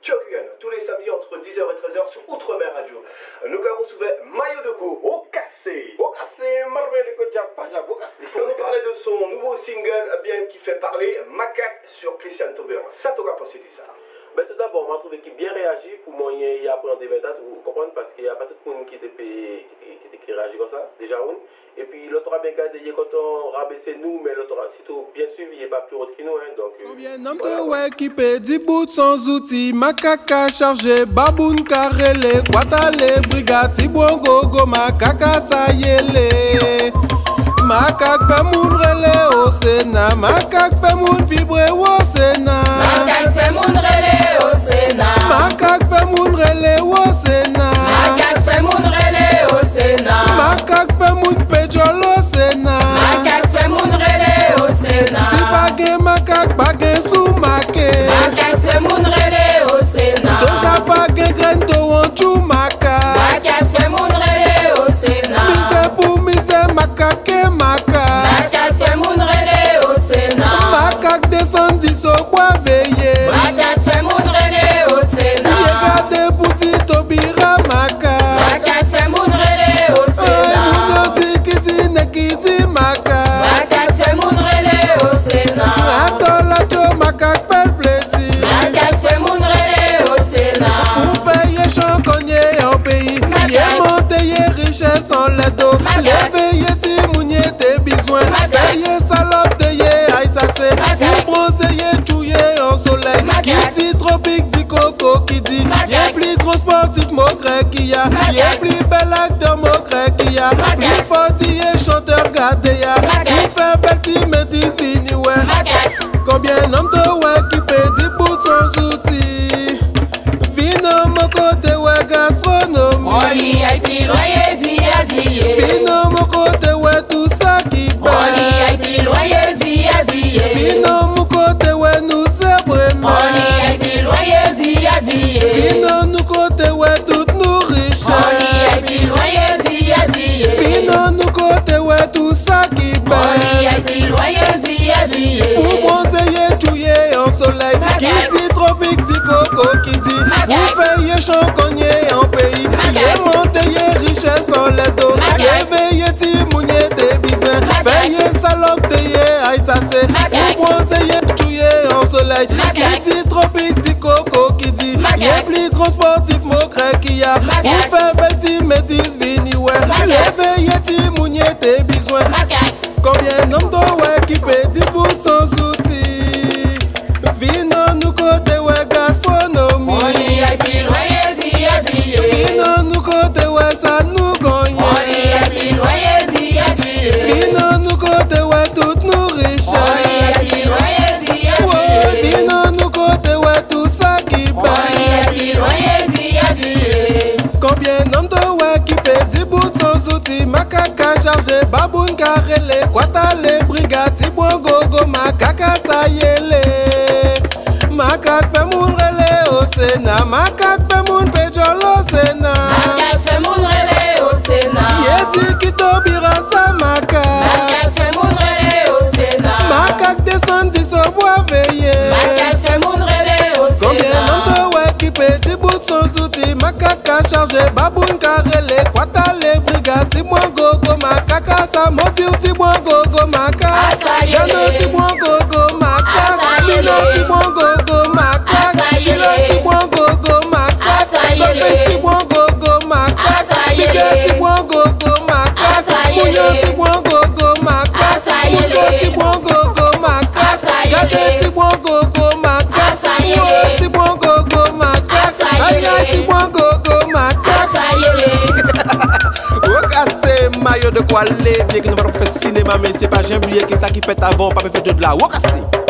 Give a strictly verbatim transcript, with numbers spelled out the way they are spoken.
Chokugan, tous les samedis entre dix heures et treize heures sur Outre-mer Radio. Nous avons soulevé Mayo deux Kaw, au cassé. Au cassé, marvel de Japaya, au cassé. Pour nous parler de son nouveau single, bien qui fait parler, Makak sur Christian Taubert. Ça t'aura pensé de ça? Ben, tout d'abord, on m'a trouvé qu'il bien réagi pour moi y apprendre des dates, vous comprenez, parce qu'il n'y a pas tout le monde qui était qui réagit comme ça, déjà une. Et puis l'autre a bien gardé, quand on rabaissait nous, mais l'autre a surtout bien suivi, il n'est pas plus haut que nous, hein, donc. Combien d'hommes te ouais qui paie dix bouts sans outils, Makak chargé, baboun carrelé, guatale, brigade, bon gogo, Makak ça y est. Makak fait moun relé au Sénat, Makak fait moun vibrer au Sénat. Makak fait moun relé au Sénat. Makak fait moun relé au Sénat. Makak fait moun relé au Sénat. Makak fait moun péjol au Sénat. Makak fait moun relé au Sénat. Si bagé Makak bagé sous maké. Makak fait moun relé au Sénat. Toja bagé grain to want chou Makak. Makak fait moun relé au Sénat. Mise pour mise Makak et Makak. Makak fait moun relé au Sénat. Makak descendit au bois veillé. Makak fait moun relé au Sénat. Yegade bouti tobira Makak. Makak fait moun relé au Sénat. Moun di kiti ne kiti Makak. Makak fait moun relé au Sénat. Atola to Makak fait plaisir. Makak fait moun relé au Sénat. Pour faire chant cogné en pays. Yé monté yé richesse en ledo. Levé yé timounié tes besoins. Veillé salope te yé aïe ça c'est. Pour bronzer yé chouillé en soleil. Qui dit tropique dit coco qui dit. Yé plus gros sportif mon grec qui y a. Yé plus bel acteur mon grec qui y a. Plus fort yé chanteur gardé ya. Pour faire belle ti métis fini ouais. Combien d'hommes te ouais qui paie dix bouts sans outils. Vino mon côté ouais gastronomie. Oli ay pi loyer di a diye. Vino mon côté ouais tout ça qui paie. Oli ay pi loyer di a diye. Vino mon côté ouais nous c'est vraiment. Oli ay pi loyer di a diye. Vino nous côté ouais toutes nos richesses. Oli ay pi loyer di a diye. Vino nous côté ouais tout ça qui paie. Oli ay pi loyer di a diye. Pour bronzer chouiller en soleil. Qui dit tropique dit coco qui dit. Vous faites chant cogné en pays. Yé monté yé richesse en ledo. Réveillé timounié tes bisins. Veillé salope te yé aïe ça c'est. Pour bronzer chouiller en soleil. Qui dit tropique dit coco qui dit. Yé plus gros sportif mon grec qui y a. Vous faites belle ti métis vini ouais. Réveillé timounié tes besoins. Combien d'hommes de ouais qui paie dix bouts sans outils. Vino nous côté ouais gastronomie. Oli ay pi loyer di a diye. Vino nous côté ouais ça nous gagne. Oli ay pi loyer di a diye. Vino nous côté ouais toutes nos richesses. Oli ay pi loyer di a Ouais, diye. vino nous côté ouais tout ça qui Oli paie. ay pi loyer di a diye. Combien d'hommes de ouais qui paie dix bouts sans outils. Makak chargé, baboun carrelé, guatale, brigade, bon gogo, Makak ça y est. Makak fait moun relé au Sénat. Makak fait moun péjol au Sénat. Makak fait moun relé au Sénat. Yé dit qui t'obira sa Makak. Makak fait moun relé au Sénat. Makak descendit au bois veillé. Makak fait moun relé au Sénat. Combien d'hommes de ouais qui paie dix bouts sans outils. Makak chargé, baboun carrelé, guatale, brigade, bon gogo, Makak ça monte ti bon gogo, Makak. Jano ti bon gogo, Makak. Lino ti bon gogo, Makak. Tilo ti bon gogo, Makak. Lopez ti bon gogo, Makak. Bigé ti bon gogo, Makak. Mounio ti bon gogo, Makak. Mounio ti bon gogo, Makak. Gade ti bon gogo, Makak. Mounio ti bon gogo, Makak. Aya ti bon gogo, Makak. Wokase Mayo de Kaw les dire que nous allons faire cinéma mais c'est pas j'ai oublié que ça qui fait avant pas fait de là. Wokase.